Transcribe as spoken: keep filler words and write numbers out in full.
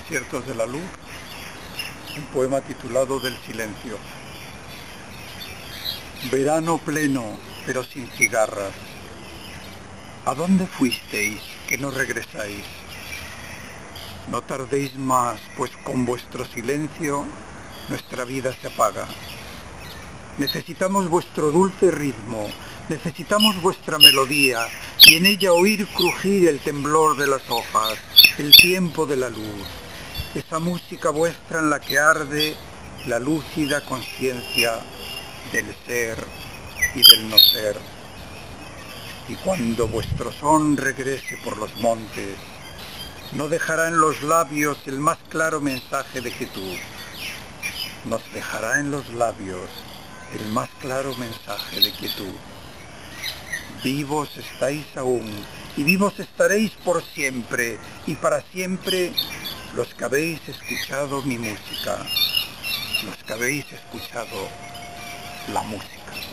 Desiertos de la luz, un poema titulado Del silencio. Verano pleno, pero sin cigarras. ¿A dónde fuisteis que no regresáis? No tardéis más, pues con vuestro silencio nuestra vida se apaga. Necesitamos vuestro dulce ritmo, necesitamos vuestra melodía, y en ella oír crujir el temblor de las hojas, el tiempo de la luz, esa música vuestra en la que arde la lúcida conciencia del ser y del no ser. Y cuando vuestro son regrese por los montes, no dejará en los labios el más claro mensaje de quietud, nos dejará en los labios el más claro mensaje de quietud. Vivos estáis aún, y vivos estaréis por siempre, y para siempre los que habéis escuchado mi música, los que habéis escuchado la música.